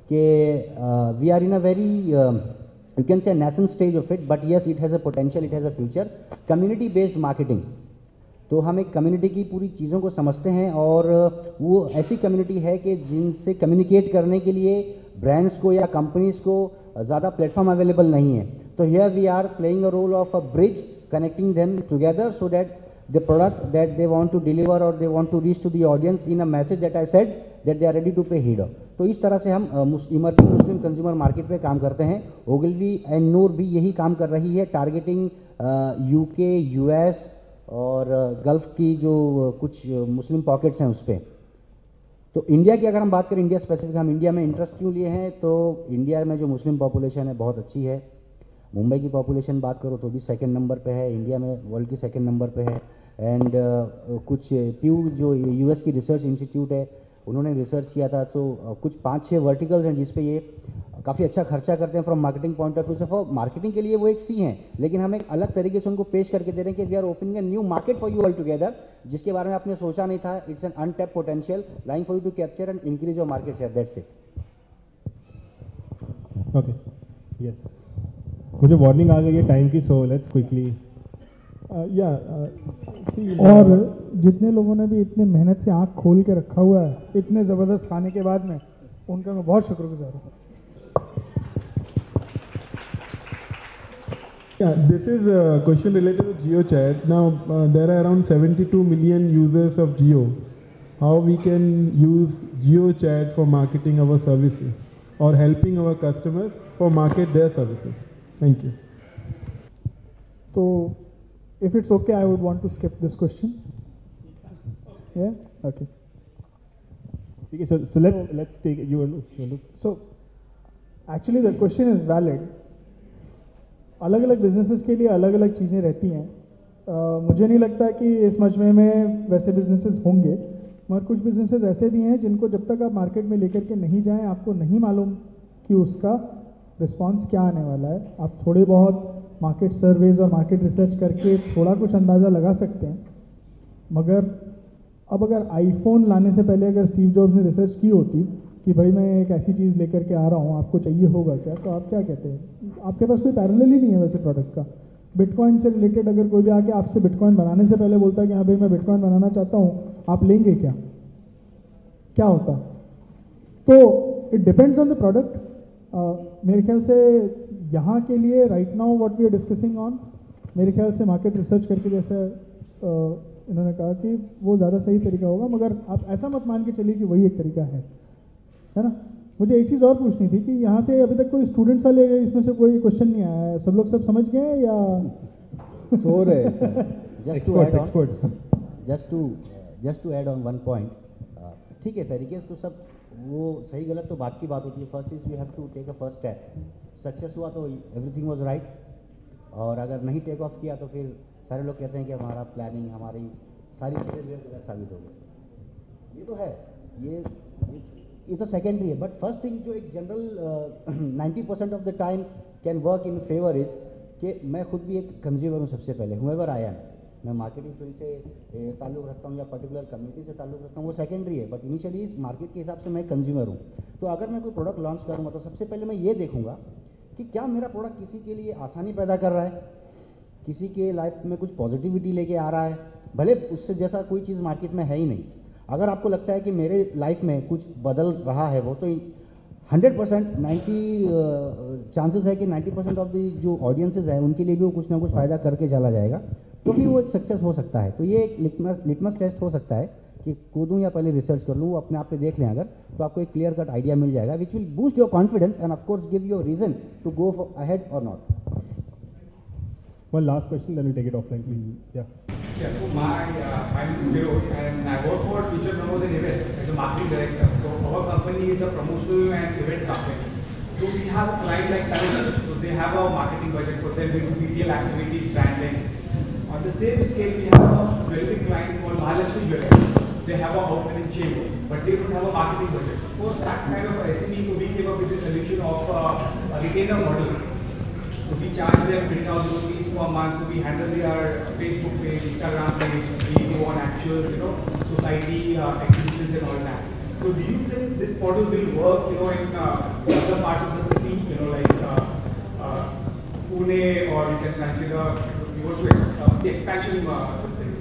E: कि we are in a very you can say nascent stage of it, but yes it has a potential, it has a future. Community based marketing, तो हम एक कम्युनिटी की पूरी चीज़ों को समझते हैं, और वो ऐसी कम्युनिटी है कि जिनसे कम्युनिकेट करने के लिए ब्रांड्स को या कंपनीज को ज़्यादा प्लेटफॉर्म अवेलेबल नहीं है। तो here we are playing a role of a bridge connecting them together, so that the product that they want to deliver और they want to reach to the audience in a message that I said that they are ready to pay heed. तो इस तरह से हम emerging मुस्लिम consumer market पे काम करते हैं। ओगिलवी एंड नूर भी यही काम कर रही है, टारगेटिंग यूके, यूएस और गल्फ की जो कुछ मुस्लिम पॉकेट्स हैं उस पर। तो इंडिया की अगर हम बात करें, इंडिया स्पेसिफिक, हम इंडिया में इंटरेस्ट क्यों लिए हैं, तो इंडिया में जो मुस्लिम पॉपुलेशन है बहुत अच्छी है। मुंबई की पॉपुलेशन बात करो तो भी सेकंड नंबर पे है, इंडिया में वर्ल्ड की सेकंड नंबर पे है। एंड uh, कुछ प्यू जो यूएस की रिसर्च इंस्टीट्यूट है, उन्होंने रिसर्च किया था, तो uh, कुछ पाँच छः वर्टिकल्स हैं जिस पे ये काफ़ी अच्छा खर्चा करते हैं from marketing point of view से। फॉर मार्केटिंग के लिए वो एक सी हैं, लेकिन हम एक अलग तरीके से उनको पेश करके दे रहे हैं कि we are opening a new market for you all together, जिसके बारे में आपने सोचा नहीं था। It's an untapped potential lying for you to capture and increase your market share, that's it.
B: Okay, yes, मुझे वार्निंग आ गई है टाइम की, सो लेट्स क्विकली।
D: या और जितने लोगों ने भी इतने मेहनत से आंख खोल के रखा हुआ है इतने ज़बरदस्त खाने के बाद में, उनका मैं बहुत शुक्रगुजार हूँ।
H: Yeah, this is a question related to GeoChat. Now, uh, there are around seventy-two million users of Geo. How we can use GeoChat for marketing our services or helping our customers for market their services? Thank you.
D: So, if it's okay, I would want to skip this question. Yeah? Okay.
B: Okay, so, so let's, so, let's take it. You want to look?
D: So, actually the question is valid. अलग अलग businesses के लिए अलग अलग चीज़ें रहती हैं। uh, मुझे नहीं लगता कि इस मजमे में वैसे बिजनेसेस होंगे, मगर कुछ बिजनेसेस ऐसे भी हैं जिनको जब तक आप मार्केट में लेकर के नहीं जाएं, आपको नहीं मालूम कि उसका रिस्पांस क्या आने वाला है। आप थोड़े बहुत मार्केट सर्वेज और मार्केट रिसर्च करके थोड़ा कुछ अंदाज़ा लगा सकते हैं, मगर अब अगर आईफोन लाने से पहले अगर स्टीव जॉब्स ने रिसर्च की होती कि भाई मैं एक ऐसी चीज़ लेकर के आ रहा हूँ, आपको चाहिए होगा क्या, तो आप क्या कहते हैं? आपके पास कोई पैरेलल ही नहीं है वैसे प्रोडक्ट का। बिटकॉइन से रिलेटेड अगर कोई भी आके आपसे बिटकॉइन बनाने से पहले बोलता है कि हाँ भाई मैं बिटकॉइन बनाना चाहता हूँ, आप लेंगे क्या? क्या होता? तो it depends on the product. मेरे ख्याल से यहाँ के लिए right now what we are discussing on मेरे ख्याल से मार्केट रिसर्च करके जैसा इन्होंने कहा कि वो ज़्यादा सही तरीका होगा, मगर आप ऐसा मत मान के चलिए कि वही एक तरीका है, है ना। मुझे एक चीज़ और पूछनी थी कि यहाँ से अभी तक कोई स्टूडेंट्स वाले इसमें से कोई क्वेश्चन नहीं आया है, सब लोग सब समझ गए या
A: सो रहे?
E: Just to add on just to just to add on one point, ठीक है, तरीके तो सब वो सही गलत तो बात की बात होती है। First is you have to take a first step, success हुआ तो एवरीथिंग वाज राइट, और अगर नहीं टेक ऑफ किया तो फिर सारे लोग कहते हैं कि हमारा प्लानिंग, हमारी सारी चीज़ें जो है गलत साबित हो गई। ये तो है, ये ये तो सेकेंडरी है, बट फर्स्ट थिंग जो एक general ninety percent of the time can work in favour is कि मैं खुद भी एक कंज्यूमर हूँ। सबसे पहले हुएवर आई एम, मैं मार्केटिंग फील्ड से ताल्लुक़ रखता हूँ या पर्टिकुलर कम्युनिटी से ताल्लुक़ रखता हूँ, वो सेकेंडरी है, बट इनिशियली इस मार्केट के हिसाब से मैं कंज्यूमर हूँ। तो अगर मैं कोई प्रोडक्ट लॉन्च करूँगा तो सबसे पहले मैं ये देखूँगा कि क्या मेरा प्रोडक्ट किसी के लिए आसानी पैदा कर रहा है, किसी के लाइफ में कुछ पॉजिटिविटी लेके आ रहा है, भले उससे जैसा कोई चीज़ मार्केट में है ही नहीं। अगर आपको लगता है कि मेरे लाइफ में कुछ बदल रहा है वो, तो हंड्रेड परसेंट नाइन्टी चांसेस है कि नाइन्टी परसेंट ऑफ दी जो ऑडियंसेस है उनके लिए भी वो कुछ ना कुछ फ़ायदा करके चला जाएगा, तो भी वो एक सक्सेस हो सकता है। तो ये एक लिटमस लिटमस टेस्ट हो सकता है कि कूदूँ या पहले रिसर्च कर लूँ, अपने आप पे देख लें अगर, तो आपको एक क्लियर कट आइडिया मिल जाएगा which will boost your confidence and of course give your reason to go ahead और not.
B: One last question, then we'll take it offline, please. Yeah.
I: Yeah, so my, uh, my name is Firoz, and I work for Future Promos and Events as a marketing director. So our company is a promotional and event company. So we have a client like Panelists. So they have a marketing budget for them. We do B T L activities, branding. On the same scale, we have a very big client called Mahalakshmi Jewelry. They have a outlet in Chennai, but they don't have a marketing budget. For that kind of a S M E, so we came up with a solution of uh, a retainer model. So we charge them twenty thousand rupees per month. So we handle their Facebook page, Instagram page, we go on actual, you know, society uh, exhibitions and all that. So do you think this model will work, you know, in uh, other parts of the city, you know, like uh, uh, Pune, or you can consider you want to ex uh, the expansion uh, this thing?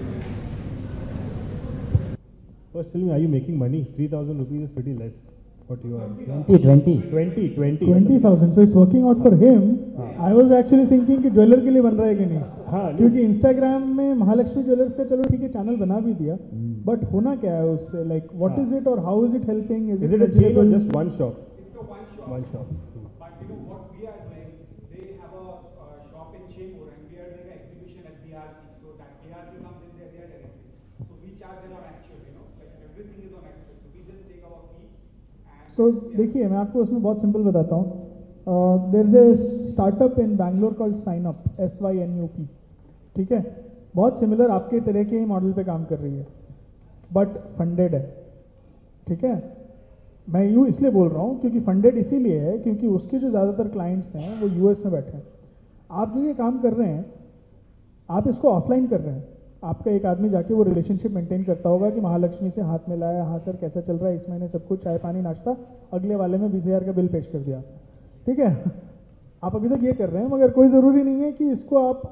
B: First, tell me, are you making money? three thousand rupees is pretty less. What you are?
E: twenty, twenty.
B: twenty, twenty.
D: twenty thousand, so it's working out for him. I was actually thinking कि jeweller के लिए बन रहा है कि नहीं,
B: हाँ,
D: क्योंकि इंस्टाग्राम में महालक्ष्मी ज्वेलर्स का चलो ठीक है चैनल बना भी दिया, बट होना क्या है उससे, लाइक व्हाट इज इट और how is it helping,
B: Is it a chain or just one shop?
I: It's a one shop.
B: One shop.
I: But you know what we are doing? They have a uh, shop in Chennai, and we are doing an exhibition at B R C. So that B R C comes in there, they are directly. So we charge them on actual, you know, like everything is on actual. So we just take our fee.
D: So देखिए मैं आपको उसमें बहुत simple बताता हूँ। There is a startup in Bangalore called Synup, S Y N U P, ठीक है, बहुत सिमिलर आपके तरह के ही मॉडल पे काम कर रही है, बट फंडेड है, ठीक है। मैं यूँ इसलिए बोल रहा हूँ क्योंकि फंडेड इसीलिए है क्योंकि उसके जो ज़्यादातर क्लाइंट्स हैं वो यूएस में बैठे हैं। आप जो ये काम कर रहे हैं आप इसको ऑफलाइन कर रहे हैं, आपका एक आदमी जाके वो रिलेशनशिप मेंटेन करता होगा कि महालक्ष्मी से हाथ मिलाया, हाँ सर कैसा चल रहा है इस महीने सब कुछ, चाय पानी नाश्ता, अगले वाले में बीस हज़ार का बिल पेश कर दिया, ठीक है। आप अभी तक ये कर रहे हैं, मगर कोई ज़रूरी नहीं है कि इसको आप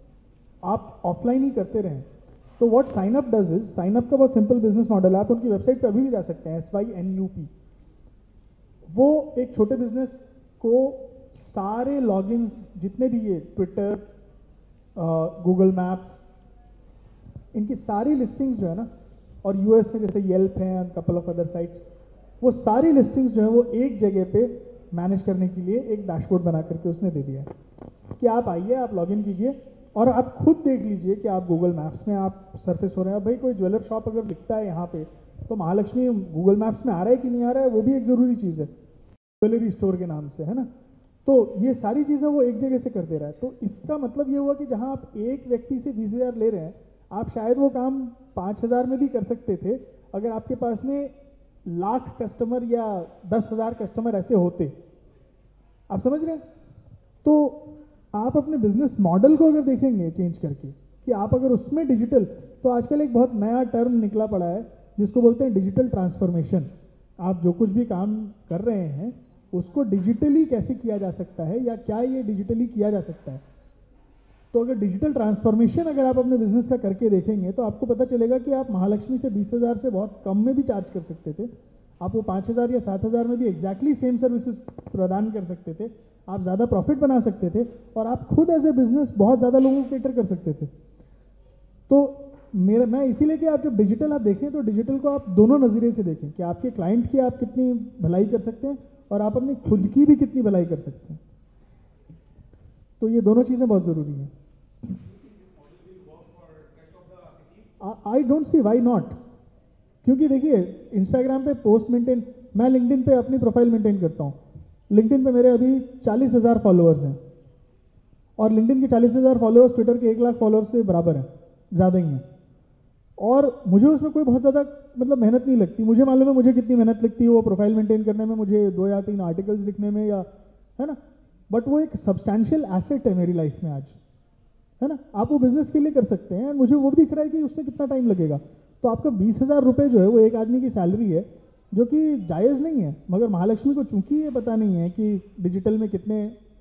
D: आप ऑफलाइन ही करते रहें। तो what Synup does is, Synup का बहुत सिंपल बिजनेस मॉडल है, आप उनकी वेबसाइट पर अभी भी जा सकते हैं, S Y N U P. वो एक छोटे बिजनेस को सारे लॉगिन्स जितने भी ये ट्विटर, गूगल मैप्स, इनकी सारी लिस्टिंग्स जो है ना, और यूएस में जैसे येल्प है and couple of other sites, वो सारी लिस्टिंग्स जो है वो एक जगह पे मैनेज करने के लिए एक डैशबोर्ड बना करके उसने दे दिया है कि आप आइए, आप लॉगिन कीजिए और आप खुद देख लीजिए कि आप गूगल मैप्स में आप सरफेस हो रहे हैं। भाई कोई ज्वेलर शॉप अगर दिखता है यहाँ पे तो महालक्ष्मी गूगल मैप्स में आ रहा है कि नहीं आ रहा है, वो भी एक ज़रूरी चीज़ है ज्वेलरी स्टोर के नाम से, है ना। तो ये सारी चीज़ें वो एक जगह से कर दे रहा है। तो इसका मतलब ये हुआ कि जहाँ आप एक व्यक्ति से बीस हज़ार ले रहे हैं, आप शायद वो काम पाँच हज़ार में भी कर सकते थे अगर आपके पास में लाख कस्टमर या दस हज़ार कस्टमर ऐसे होते। आप समझ रहे हैं? तो आप अपने बिजनेस मॉडल को अगर देखेंगे चेंज करके कि आप अगर उसमें डिजिटल, तो आजकल एक बहुत नया टर्म निकला पड़ा है जिसको बोलते हैं डिजिटल ट्रांसफॉर्मेशन। आप जो कुछ भी काम कर रहे हैं उसको डिजिटली कैसे किया जा सकता है या क्या ये डिजिटली किया जा सकता है। तो अगर डिजिटल ट्रांसफॉर्मेशन अगर आप अपने बिजनेस का करके देखेंगे तो आपको पता चलेगा कि आप महालक्ष्मी से बीस हज़ार से बहुत कम में भी चार्ज कर सकते थे आप वो पाँच हज़ार या सात हज़ार में भी एग्जैक्टली सेम सर्विसेज प्रदान कर सकते थे, आप ज़्यादा प्रॉफिट बना सकते थे और आप खुद एज ए बिजनेस बहुत ज़्यादा लोगों को केटर कर सकते थे। तो मेरा मैं इसीलिए कि आप जब डिजिटल आप देखें तो डिजिटल को आप दोनों नज़रिए से देखें कि आपके क्लाइंट की आप कितनी भलाई कर सकते हैं और आप अपनी खुद की भी कितनी भलाई कर सकते हैं। तो ये दोनों चीज़ें बहुत ज़रूरी हैं। I don't see why not, क्योंकि देखिए इंस्टाग्राम पे पोस्ट मेंटेन, मैं लिंक्डइन पे अपनी प्रोफाइल मेंटेन करता हूँ। लिंक्डइन पे मेरे अभी चालीस हज़ार फॉलोअर्स हैं और लिंक्डइन के चालीस हज़ार फॉलोअर्स ट्विटर के एक लाख फॉलोअर्स से बराबर हैं, ज़्यादा ही हैं। और मुझे उसमें कोई बहुत ज़्यादा मतलब मेहनत नहीं लगती। मुझे मालूम है मुझे कितनी मेहनत लगती है वो प्रोफाइल मेंटेन करने में, मुझे दो या तीन आर्टिकल्स लिखने में, या है ना, बट वो एक सब्सटैंशियल एसेट है मेरी लाइफ में आज, है ना। आप वो बिजनेस के लिए कर सकते हैं, मुझे वो भी दिख रहा है कि उसमें कितना टाइम लगेगा। तो आपका बीस हज़ार रुपये जो है वो एक आदमी की सैलरी है, जो कि जायज़ नहीं है, मगर महालक्ष्मी को चूंकि ये पता नहीं है कि डिजिटल में कितने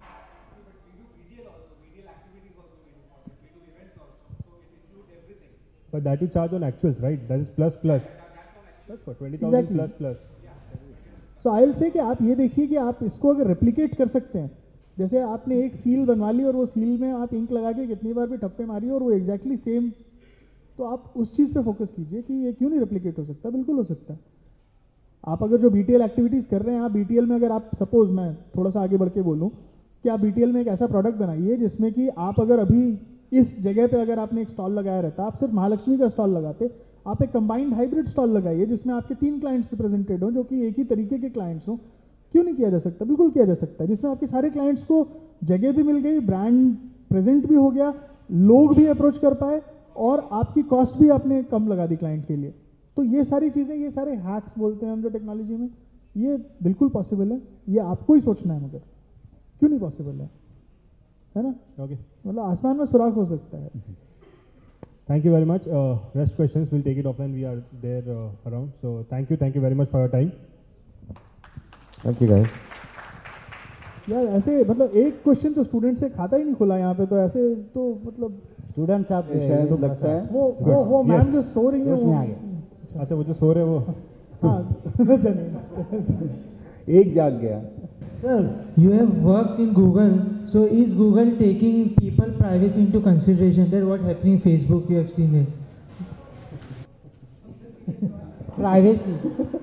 B: But that you charge on actuals, right? That is plus plus. That's for twenty thousand
D: Exactly.
B: plus plus.
D: So I will say कि आप ये देखिए कि आप इसको अगर रेप्लिकेट कर सकते हैं, जैसे आपने एक सील बनवा ली और वो सील में आप इंक लगा के कितनी बार भी ठप्पे मारिए और वो एग्जैक्टली सेम, तो आप उस चीज़ पे फोकस कीजिए कि ये क्यों नहीं रेप्लिकेट हो सकता। बिल्कुल हो सकता है। आप अगर जो बीटीएल एक्टिविटीज़ कर रहे हैं, आप बीटीएल में अगर आप सपोज, मैं थोड़ा सा आगे बढ़ के बोलूँ कि आप बीटीएल में एक ऐसा प्रोडक्ट बनाइए जिसमें कि आप अगर अभी इस जगह पे अगर आपने एक स्टॉल लगाया रहता, आप सिर्फ महालक्ष्मी का स्टॉल लगाते, आप एक कंबाइंड हाइब्रिड स्टॉल लगाइए जिसमें आपके तीन क्लाइंट्स रिप्रेजेंटेड हों, जो कि एक ही तरीके के क्लाइंट्स हों। क्यों नहीं किया जा सकता? बिल्कुल किया जा सकता है, जिसमें आपके सारे क्लाइंट्स को जगह भी मिल गई, ब्रांड प्रेजेंट भी हो गया, लोग भी अप्रोच कर पाए और आपकी कॉस्ट भी आपने कम लगा दी क्लाइंट के लिए। तो ये सारी चीज़ें, ये सारे हैक्स बोलते हैं हम जो टेक्नोलॉजी में, ये बिल्कुल पॉसिबल है। ये आपको ही सोचना है, मगर क्यों नहीं पॉसिबल है, है ना?
B: Okay.
D: मतलब आसमान में सुराख हो सकता है।
B: Thank you very much. Uh, rest questions we'll take it offline. We are there uh, around. So thank you, thank you very much for your time.
C: Thank you guys.
D: यार ऐसे मतलब एक क्वेश्चन तो स्टूडेंट से खाता ही नहीं खुला यहाँ पे, तो ऐसे तो मतलब
E: स्टूडेंट्स आप
A: शायद तो लगता है
D: वो वो वो मैम
B: Yes.
D: जो सो रही है
E: उसमें
D: वो,
E: आ गया।
B: अच्छा वो जो सो रहे हैं वो
D: हाँ चलिए।
A: एक जाग गया।
J: Sir, you have worked in Google, so is Google taking people privacy into consideration? That what happening in Facebook, you have seen it. Privacy.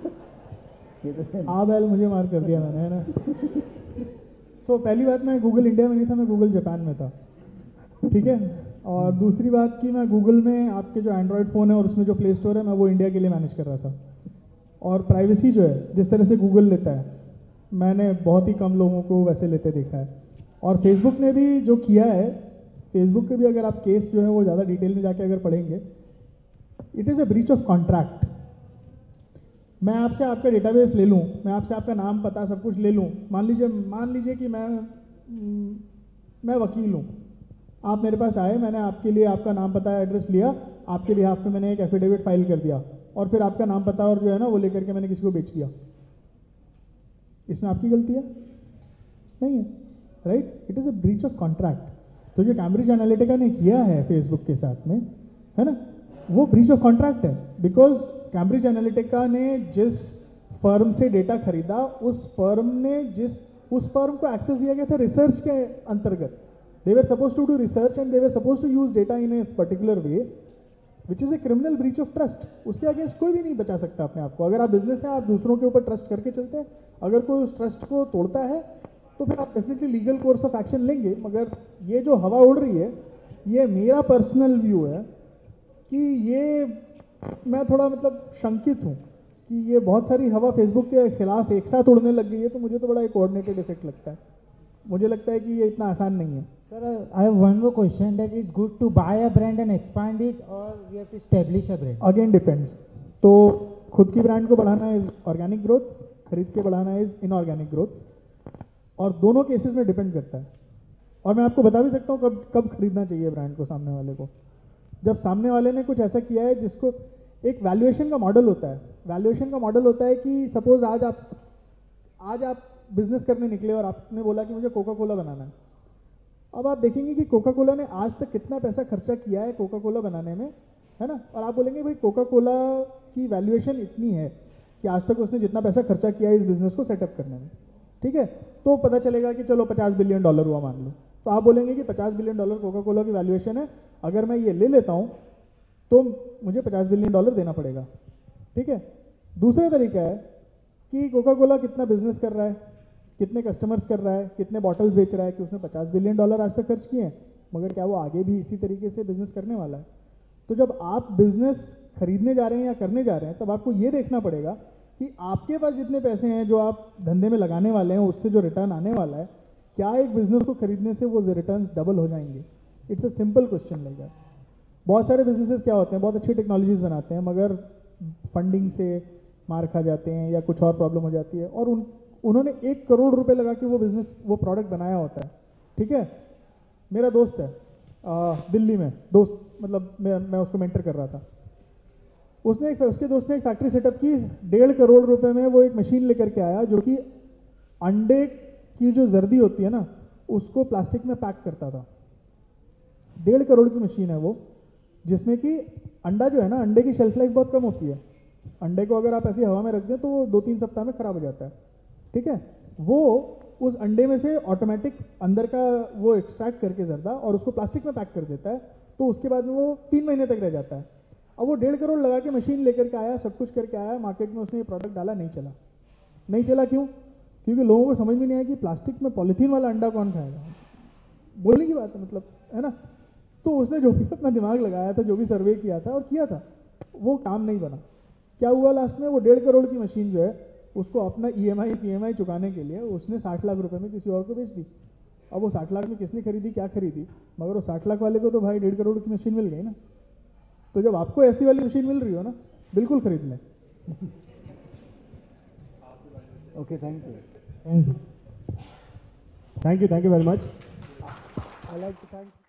D: आ बैल मुझे मार कर दिया मैंने, है ना। सो so, पहली बात, मैं गूगल इंडिया में नहीं था, मैं गूगल जापान में था, ठीक है। और दूसरी बात कि मैं गूगल में आपके जो एंड्रॉयड फ़ोन है और उसमें जो प्ले स्टोर है, मैं वो इंडिया के लिए मैनेज कर रहा था। और प्राइवेसी जो है, जिस तरह से गूगल लेता है, मैंने बहुत ही कम लोगों को वैसे लेते देखा है। और फेसबुक ने भी जो किया है, फेसबुक के भी अगर आप केस जो है वो ज़्यादा डिटेल में जाके अगर पढ़ेंगे, it is a breach of contract. मैं आपसे आपका डेटाबेस ले लूँ, मैं आपसे आपका नाम पता सब कुछ ले लूँ, मान लीजिए मान लीजिए कि मैं मैं वकील हूँ, आप मेरे पास आए, मैंने आपके लिए आपका नाम पता एड्रेस लिया, आपके बिहाफ पे मैंने एक एफिडेविट फाइल कर दिया और फिर आपका नाम पता और जो है ना वो लेकर के मैंने किसी को बेच दिया, इसमें आपकी गलती है? नहीं है, right? It is a breach of contract. तो जो कैम्ब्रिज एनालिटिका ने किया है फेसबुक के साथ में, है ना, वो ब्रीच ऑफ कॉन्ट्रैक्ट है। बिकॉज कैम्ब्रिज एनालिटिका ने जिस फर्म से डेटा खरीदा, उस फर्म ने जिस उस फर्म को एक्सेस दिया गया था रिसर्च के अंतर्गत। They were suppose to do research and they were suppose to use data in a particular way, which is a criminal breach of trust. उसके अगेंस्ट कोई भी नहीं बचा सकता अपने आप को। अगर आप बिजनेस है, आप दूसरों के ऊपर ट्रस्ट करके चलते हैं, अगर कोई उस ट्रस्ट को तोड़ता है तो फिर आप definitely legal course of action लेंगे। मगर ये जो हवा उड़ रही है, ये मेरा पर्सनल व्यू है कि ये मैं थोड़ा मतलब शंकित हूँ कि ये बहुत सारी हवा फेसबुक के खिलाफ एक साथ उड़ने लग गई है, तो मुझे तो बड़ा एक कोऑर्डिनेटेड इफेक्ट लगता है। मुझे लगता है कि ये इतना आसान नहीं है।
J: Sir, I have one more question, that it's good to buy a brand and expand it, or we have to establish a brand?
D: Again depends. तो खुद की ब्रांड को बढ़ाना इज ऑर्गेनिक ग्रोथ, खरीद के बढ़ाना इज इनऑर्गेनिक ग्रोथ, और दोनों केसेस में डिपेंड करता है। और मैं आपको बता भी सकता हूँ कब कब खरीदना चाहिए ब्रांड को सामने वाले को। जब सामने वाले ने कुछ ऐसा किया है जिसको, एक वैल्यूएशन का मॉडल होता है। वैल्यूएशन का मॉडल होता है कि सपोज आज आप आज आप बिजनेस करने निकले और आपने बोला कि मुझे कोका कोला बनाना है। अब आप देखेंगे कि कोका कोला ने आज तक कितना पैसा खर्चा किया है कोका कोला बनाने में, है ना। और आप बोलेंगे भाई कोका कोला की वैल्यूएशन इतनी है, कि आज तक उसने जितना पैसा खर्चा किया है इस बिजनेस को सेटअप करने में, ठीक है। तो पता चलेगा कि चलो पचास बिलियन डॉलर हुआ मान लो, तो आप बोलेंगे कि पचास बिलियन डॉलर कोका कोला की वैल्यूएशन है, अगर मैं ये ले लेता हूँ तो मुझे पचास बिलियन डॉलर देना पड़ेगा, ठीक है। दूसरा तरीका है कि कोका कोला कितना बिजनेस कर रहा है, कितने कस्टमर्स कर रहा है, कितने बॉटल्स बेच रहा है, कि उसने पचास बिलियन डॉलर आज तक खर्च किए हैं, मगर क्या वो आगे भी इसी तरीके से बिजनेस करने वाला है। तो जब आप बिजनेस खरीदने जा रहे हैं या करने जा रहे हैं, तब आपको ये देखना पड़ेगा कि आपके पास जितने पैसे हैं जो आप धंधे में लगाने वाले हैं, उससे जो रिटर्न आने वाला है, क्या एक बिजनेस को खरीदने से वो रिटर्न डबल हो जाएंगे। It's a simple question like that. बहुत सारे बिजनेसेस क्या होते हैं, बहुत अच्छी टेक्नोलॉजीज बनाते हैं, मगर फंडिंग से मार खा जाते हैं या कुछ और प्रॉब्लम हो जाती है, और उन उन्होंने एक करोड़ रुपए लगा के वो बिजनेस वो प्रोडक्ट बनाया होता है, ठीक है। मेरा दोस्त है आ, दिल्ली में, दोस्त मतलब मैं मैं उसको मेंटर कर रहा था, उसने एक उसके दोस्त ने एक फैक्ट्री सेटअप की, डेढ़ करोड़ रुपए में वो एक मशीन लेकर के आया जो कि अंडे की जो जर्दी होती है ना उसको प्लास्टिक में पैक करता था। डेढ़ करोड़ की मशीन है वो, जिसमें कि अंडा जो है ना, अंडे की शेल्फ लाइफ बहुत कम होती है, अंडे को अगर आप ऐसी हवा में रख दें तो वो दो तीन सप्ताह में खराब हो जाता है, ठीक है। वो उस अंडे में से ऑटोमेटिक अंदर का वो एक्सट्रैक्ट करके जर्दा और उसको प्लास्टिक में पैक कर देता है, तो उसके बाद में वो तीन महीने तक रह जाता है। अब वो डेढ़ करोड़ लगा के मशीन लेकर के आया, सब कुछ करके आया, मार्केट में उसने ये प्रोडक्ट डाला, नहीं चला। नहीं चला क्यों? क्योंकि लोगों को समझ में नहीं आया कि प्लास्टिक में पॉलीथीन वाला अंडा कौन खाएगा, बोलने की बात है मतलब, है ना। तो उसने जो भी अपना दिमाग लगाया था, जो भी सर्वे किया था और किया था, वो काम नहीं बना। क्या हुआ लास्ट में, वो डेढ़ करोड़ की मशीन जो है उसको अपना E M I P M I चुकाने के लिए उसने साठ लाख रुपए में किसी और को बेच दी। अब वो साठ लाख में किसने खरीदी, क्या खरीदी, मगर वो साठ लाख वाले को तो भाई डेढ़ करोड़ की मशीन मिल गई ना। तो जब आपको ऐसी वाली मशीन मिल रही हो ना, बिल्कुल खरीद लें।
E: Okay, thank you
B: thank you thank you thank you very much.
D: I like to thank